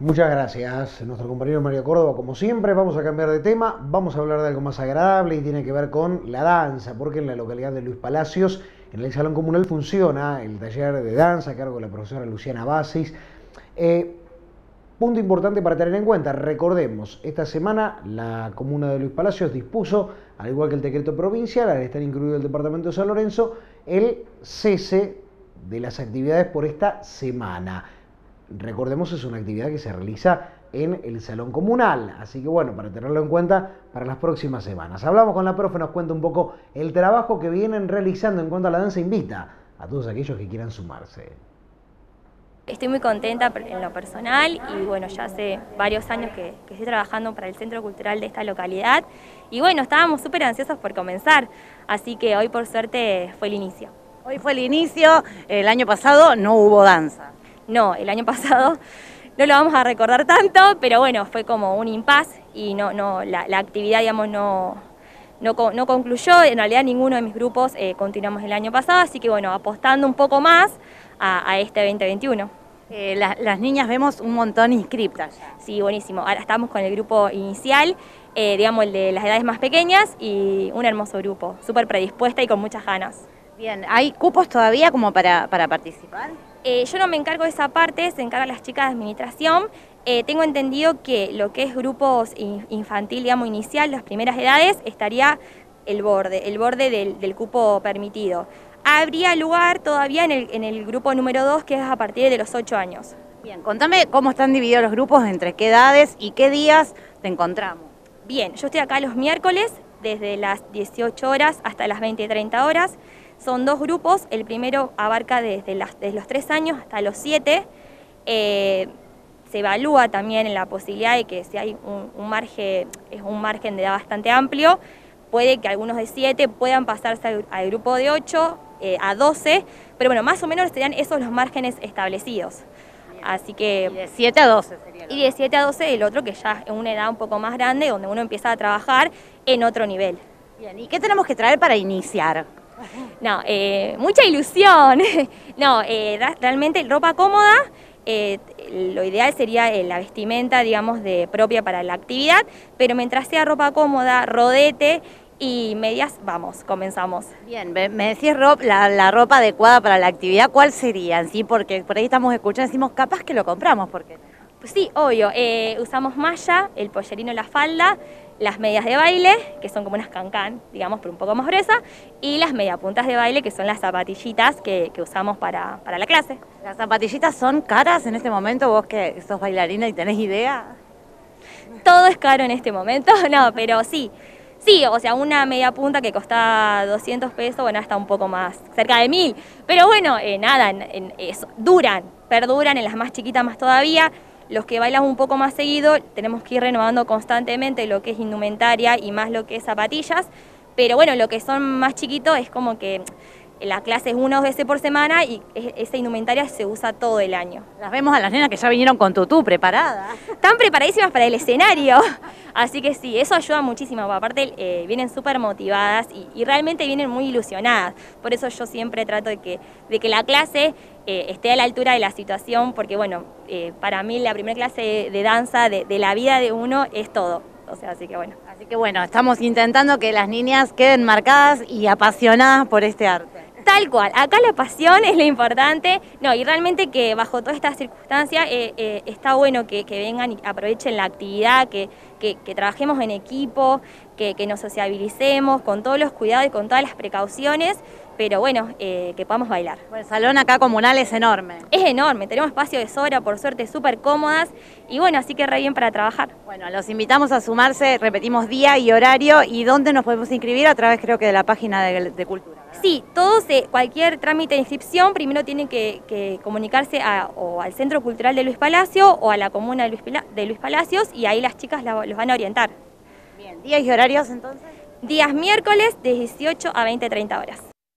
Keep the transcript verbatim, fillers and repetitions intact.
Muchas gracias, nuestro compañero Mario Córdoba. Como siempre, vamos a cambiar de tema, vamos a hablar de algo más agradable y tiene que ver con la danza, porque en la localidad de Luis Palacios, en el Salón Comunal, funciona el taller de danza a cargo de la profesora Luciana Basis. Eh, punto importante para tener en cuenta, recordemos, esta semana la comuna de Luis Palacios dispuso, al igual que el decreto provincial, al estar incluido el departamento de San Lorenzo, el cese de las actividades por esta semana. Recordemos, es una actividad que se realiza en el salón comunal, así que bueno, para tenerlo en cuenta para las próximas semanas. Hablamos con la profe, nos cuenta un poco el trabajo que vienen realizando en cuanto a la danza, invita a todos aquellos que quieran sumarse. Estoy muy contenta en lo personal y bueno, ya hace varios años que, que estoy trabajando para el Centro Cultural de esta localidad y bueno, estábamos súper ansiosos por comenzar, así que hoy por suerte fue el inicio. Hoy fue el inicio, el año pasado no hubo danza. No, el año pasado no lo vamos a recordar tanto, pero bueno, fue como un impasse y no, no, la, la actividad, digamos, no, no, no concluyó. En realidad ninguno de mis grupos eh, continuamos el año pasado, así que bueno, apostando un poco más a, a este veinte veintiuno. Eh, la, las niñas vemos un montón inscriptas. Sí, buenísimo. Ahora estamos con el grupo inicial, eh, digamos el de las edades más pequeñas y un hermoso grupo, súper predispuesta y con muchas ganas. Bien, ¿hay cupos todavía como para, para participar? Eh, yo no me encargo de esa parte, se encargan las chicas de administración. Eh, tengo entendido que lo que es grupos infantil, digamos, inicial, las primeras edades, estaría el borde, el borde del, del cupo permitido. Habría lugar todavía en el, en el grupo número dos, que es a partir de los ocho años. Bien, contame cómo están divididos los grupos, entre qué edades y qué días te encontramos. Bien, yo estoy acá los miércoles, desde las dieciocho horas hasta las veinte y treinta horas. Son dos grupos, el primero abarca desde, las, desde los tres años hasta los siete. Eh, se evalúa también en la posibilidad de que si hay un, un, margen, es un margen de edad bastante amplio, puede que algunos de siete puedan pasarse al, al grupo de ocho, eh, a doce, pero bueno, más o menos serían esos los márgenes establecidos. Así que, y de siete a doce sería. Y de siete a doce el otro, que ya es una edad un poco más grande, donde uno empieza a trabajar en otro nivel. Bien, ¿y qué tenemos que traer para iniciar? No, eh, mucha ilusión. No, eh, realmente ropa cómoda, eh, lo ideal sería eh, la vestimenta, digamos, de propia para la actividad, pero mientras sea ropa cómoda, rodete y medias, vamos, comenzamos. Bien, me decís ropa, la, la ropa adecuada para la actividad, ¿cuál sería? ¿Sí? Porque por ahí estamos escuchando, decimos, capaz que lo compramos, porque pues sí, obvio, eh, usamos malla, el pollerino, la falda, las medias de baile, que son como unas cancán, digamos, pero un poco más gruesas, y las mediapuntas de baile, que son las zapatillitas que, que usamos para, para la clase. ¿Las zapatillitas son caras en este momento? ¿Vos que sos bailarina y tenés idea? Todo es caro en este momento, no, pero sí. Sí, o sea, una media punta que costaba doscientos pesos, bueno, está un poco más, cerca de mil. Pero bueno, eh, nada, en, en eso, duran, perduran, en las más chiquitas más todavía. Los que bailan un poco más seguido tenemos que ir renovando constantemente lo que es indumentaria y más lo que es zapatillas, pero bueno, lo que son más chiquitos es como que la clase es una o dos veces por semana y esa indumentaria se usa todo el año. Las vemos a las nenas que ya vinieron con tutú preparada. Están preparadísimas para el escenario, así que sí, eso ayuda muchísimo, aparte eh, vienen súper motivadas y, y realmente vienen muy ilusionadas, por eso yo siempre trato de que, de que la clase eh, esté a la altura de la situación, porque bueno, eh, para mí la primera clase de, de danza de, de la vida de uno es todo, o sea, así que bueno. Así que bueno, estamos intentando que las niñas queden marcadas y apasionadas por este arte. Tal cual, acá la pasión es lo importante, no, y realmente que bajo todas estas circunstancias eh, eh, está bueno que, que vengan y aprovechen la actividad, que, que, que trabajemos en equipo, que, que nos sociabilicemos con todos los cuidados y con todas las precauciones, pero bueno, eh, que podamos bailar. Bueno, el salón acá comunal es enorme. Es enorme, tenemos espacio de sobra, por suerte súper cómodas, y bueno, así que re bien para trabajar. Bueno, los invitamos a sumarse, repetimos día y horario, y dónde nos podemos inscribir, a través creo que de la página de, de Cultura. Sí, todos, eh, cualquier trámite de inscripción, primero tienen que, que comunicarse a, o al Centro Cultural de Luis Palacio o a la comuna de Luis, de Luis Palacios y ahí las chicas la, los van a orientar. Bien, ¿días y horarios entonces? Días miércoles de dieciocho a veinte treinta horas.